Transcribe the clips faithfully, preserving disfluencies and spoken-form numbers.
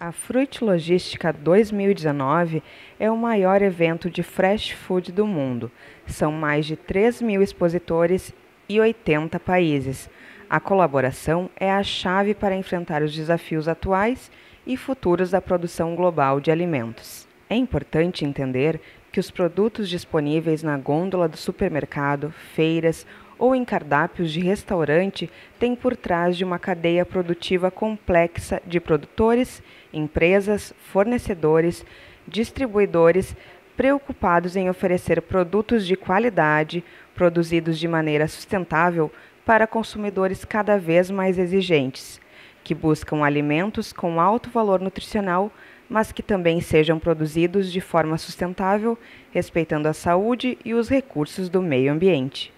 A Fruit Logística dois mil e dezenove é o maior evento de fresh food do mundo. São mais de três mil expositores e oitenta países. A colaboração é a chave para enfrentar os desafios atuais e futuros da produção global de alimentos. É importante entender que os produtos disponíveis na gôndola do supermercado, feiras ou em cardápios de restaurante têm por trás de uma cadeia produtiva complexa de produtores, empresas, fornecedores, distribuidores preocupados em oferecer produtos de qualidade, produzidos de maneira sustentável para consumidores cada vez mais exigentes, que buscam alimentos com alto valor nutricional, mas que também sejam produzidos de forma sustentável, respeitando a saúde e os recursos do meio ambiente.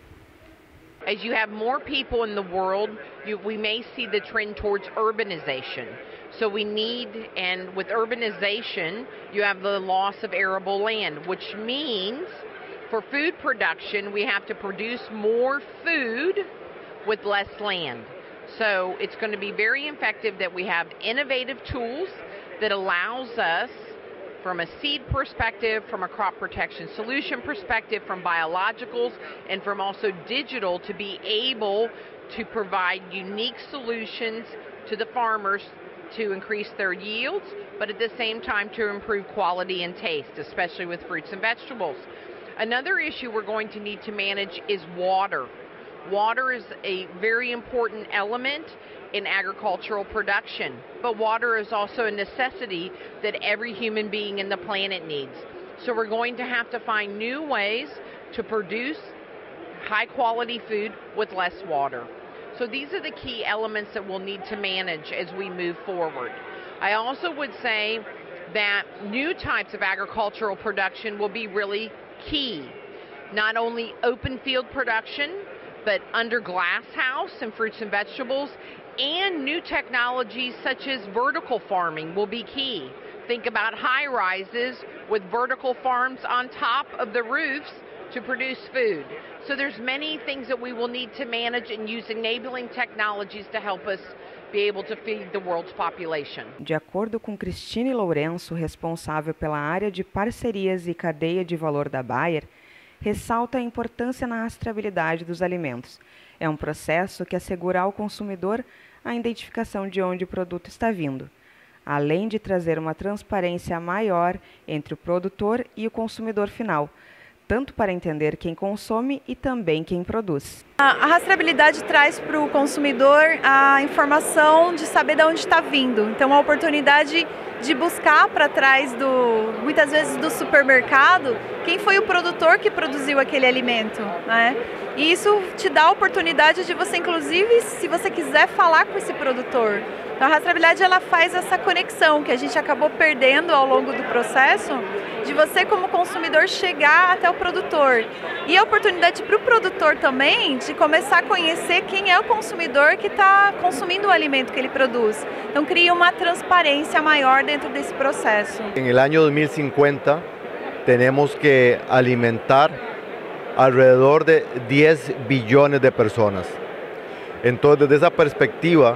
As you have more people in the world, you, we may see the trend towards urbanization. So we need, and with urbanization, you have the loss of arable land, which means for food production, we have to produce more food with less land. So it's going to be very effective that we have innovative tools that allows us, from a seed perspective, from a crop protection solution perspective, from biologicals, and from also digital, to be able to provide unique solutions to the farmers to increase their yields, but at the same time to improve quality and taste, especially with fruits and vegetables. Another issue we're going to need to manage is water. Water is a very important element in agricultural production, but water is also a necessity that every human being in the planet needs. So we're going to have to find new ways to produce high quality food with less water. So these are the key elements that we'll need to manage as we move forward. I also would say that new types of agricultural production will be really key. Not only open field production, but under glass house and fruits and vegetables, and new technologies such as vertical farming will be key. Think about high rises with vertical farms on top of the roofs to produce food. So there's many things that we will need to manage and use enabling technologies to help us be able to feed the world's population. De acordo com Cristine Lourenço, responsável pela área de parcerias e cadeia de valor da Bayer, ressalta a importância na rastreabilidade dos alimentos. É um processo que assegura ao consumidor a identificação de onde o produto está vindo, além de trazer uma transparência maior entre o produtor e o consumidor final, tanto para entender quem consome e também quem produz. A rastreabilidade traz para o consumidor a informação de saber de onde está vindo. Então, a oportunidade de buscar para trás, do, muitas vezes do supermercado, quem foi o produtor que produziu aquele alimento, né? E isso te dá a oportunidade de você, inclusive, se você quiser falar com esse produtor. Então, a rastreabilidade ela faz essa conexão que a gente acabou perdendo ao longo do processo, de você como consumidor chegar até o produtor. E a oportunidade para o produtor também de começar a conhecer quem é o consumidor que está consumindo o alimento que ele produz. Então cria uma transparência maior dentro desse processo. En el año dos mil cincuenta tenemos que alimentar alrededor de diez billones de personas. Entonces, desde esa perspectiva,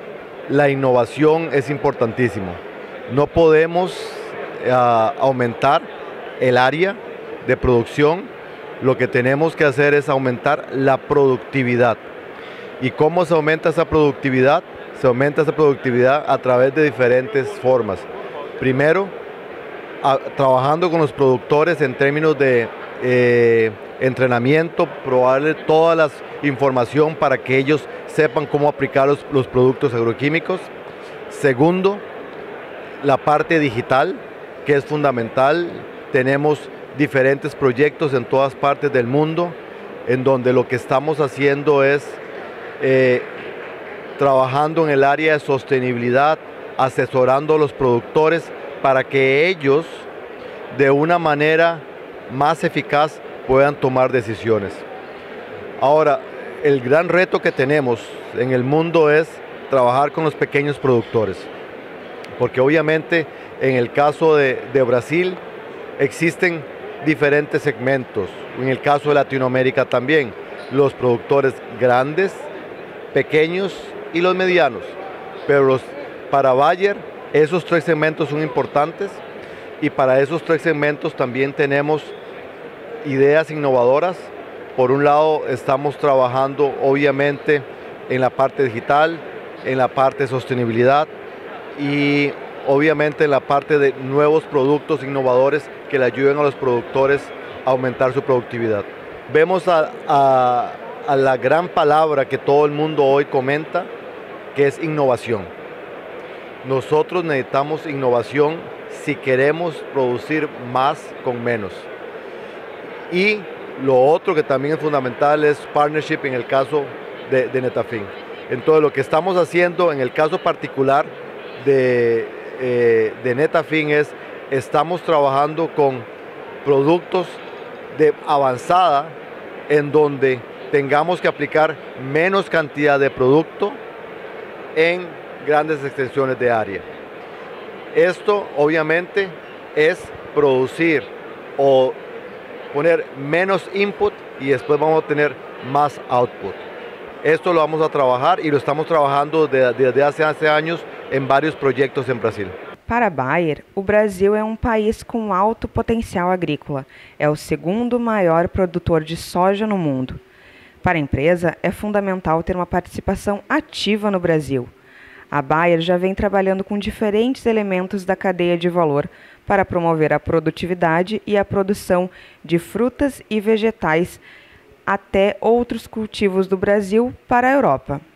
la innovación es importantísimo. No podemos uh, aumentar el área de producción, lo que tenemos que hacer es aumentar la productividad. ¿Y cómo se aumenta esa productividad? Se aumenta esa productividad a través de diferentes formas. Primero, a, trabajando con los productores en términos de eh, entrenamiento, probarles toda la información para que ellos sepan cómo aplicar los, los productos agroquímicos. Segundo, la parte digital, que es fundamental. Tenemos diferentes proyectos en todas partes del mundo, en donde lo que estamos haciendo es eh, trabajando en el área de sostenibilidad, asesorando a los productores para que ellos, de una manera más eficaz, puedan tomar decisiones. Ahora, el gran reto que tenemos en el mundo es trabajar con los pequeños productores, porque obviamente en el caso de, de Brasil existen diferentes segmentos, en el caso de Latinoamérica también, los productores grandes, pequeños y los medianos, pero los, para Bayer Esos tres segmentos son importantes y para esos tres segmentos también tenemos ideas innovadoras. Por un lado, estamos trabajando obviamente en la parte digital, en la parte de sostenibilidad y obviamente en la parte de nuevos productos innovadores que le ayuden a los productores a aumentar su productividad. Vemos a, a, a la gran palabra que todo el mundo hoy comenta, que es innovación. Nosotros necesitamos innovación si queremos producir más con menos. Y lo otro que también es fundamental es partnership en el caso de, de Netafim. Entonces lo que estamos haciendo en el caso particular de, eh, de Netafim es, estamos trabajando con productos de avanzada en donde tengamos que aplicar menos cantidad de producto en grandes extensiones de área. Esto obviamente es producir o poner menos input y después vamos a tener más output. Esto lo vamos a trabajar y lo estamos trabajando desde, desde hace, hace años em vários projetos em Brasil. Para a Bayer, o Brasil é um país com alto potencial agrícola. É o segundo maior produtor de soja no mundo. Para a empresa, é fundamental ter uma participação ativa no Brasil. A Bayer já vem trabalhando com diferentes elementos da cadeia de valor para promover a produtividade e a produção de frutas e vegetais até outros cultivos do Brasil para a Europa.